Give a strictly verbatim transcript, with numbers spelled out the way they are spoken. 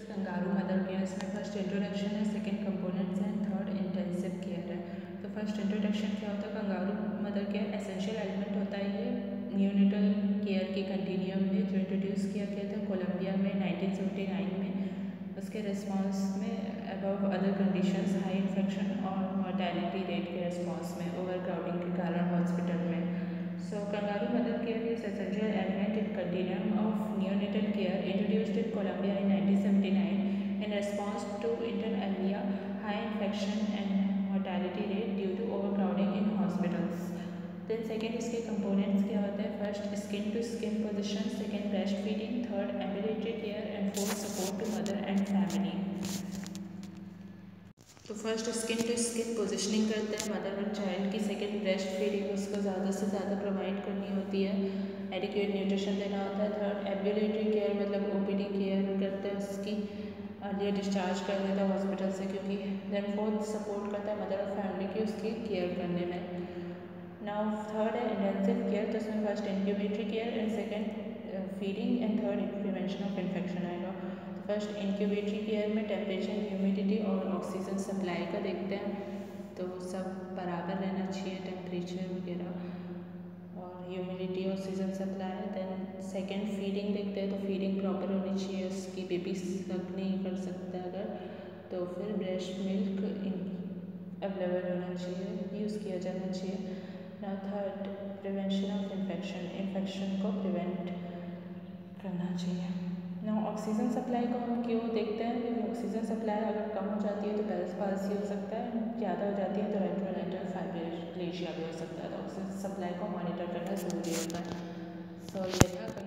Kangaroo mother care. इसमें first introduction है, second components हैं, थर्ड इंटेंसिव केयर है। तो फर्स्ट इंट्रोडक्शन क्या होता है? Kangaroo mother care essential element होता है ये न्यूनेटल केयर के कंटिन्यूम में, जो इंट्रोड्यूस किया गया था कोलंबिया में नाइनटीन सेवेंटी नाइन में। उसके रिस्पॉन्स में above other conditions high infection और मोर्टेलिटी रेट के रिस्पॉन्स में ओवर क्राउडिंग के कारण हॉस्पिटल में। So, kangaroo mother care is essential element in continuum of neonatal care introduced in Colombia in nineteen seventy-nine in response to inter alia high infection and mortality rate due to overcrowding in hospitals. Then second इसके components क्या होते हैं? First skin to skin position, second breastfeeding, third ambulatory care and fourth support to mother and family. तो first skin to skin positioning करते हैं mother and child की, second breast feeding उसको ज़्यादा से ज़्यादा प्रोवाइड करनी होती है, एडिक्वेट न्यूट्रिशन देना होता है। थर्ड एम्बुलेटरी केयर मतलब ओपीडी केयर करते हैं उसकी, अर्लियर डिस्चार्ज कर देता है हॉस्पिटल से क्योंकि। देन फोर्थ सपोर्ट करता है मदर और फैमिली की उसकी केयर करने में। नाउ थर्ड है इंटेंसिव केयर, तो उसमें first incubatory care and second feeding and third prevention of infection आएगा। फर्स्ट इंक्यूबेटरी केयर में टेम्परेचर, ह्यूमिडिटी और ऑक्सीजन सप्लाई का देखते हैं, तो सब बराबर रहना चाहिए टेम्परेचर वगैरह और humidity, oxygen supply. Then second feeding देखते हैं, तो फीडिंग प्रॉपर होनी चाहिए उसकी, बेबी सक नहीं कर सकता अगर, तो फिर ब्रेस्ट मिल्क अवेलेबल होना चाहिए, यूज़ किया जाना चाहिए। ना third prevention of infection, infection को प्रिवेंट करना चाहिए। ना ऑक्सीजन सप्लाई को हम क्यों देखते हैं? क्योंकि ऑक्सीजन सप्लाई अगर कम हो जाती है तो बेल्स पाल्सी हो सकता है, ज़्यादा हो जाती है तो रेट्रोलेटरल फाइब्रिलेशिया भी हो सकता है, तो ऑक्सीजन सप्लाई को मॉनिटर करना ज़रूरी होता है। सो ये था।